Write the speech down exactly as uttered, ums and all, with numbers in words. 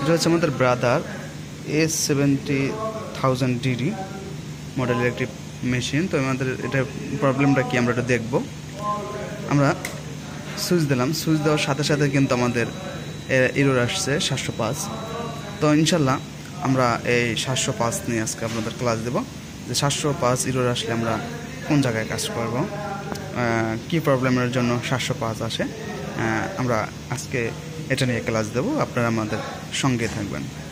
এটা হচ্ছে আমাদের Brother S seventy thousand DD মডেলের একটি মেশিন। তো আমাদের এটা প্রবলেমটা কি আমরা এটা দেখব। আমরা সুইচ দিলাম, সুইচ দেওয়ার সাথে সাথে কিন্তু আমাদের এরর আসছে সাতশো পাঁচ। তো ইনশাল্লাহ আমরা এই সাতশো পাঁচ নিয়ে আজকে আপনাদের ক্লাস দেব, যে সাতশো পাঁচ এরর আসলে আমরা কোন জায়গায় কাজ করব, কি প্রবলেমের জন্য সাতশো পাঁচ আসে, আমরা আজকে এটা নিয়ে ক্লাস দেব। আপনারা আমাদের সঙ্গে থাকবেন।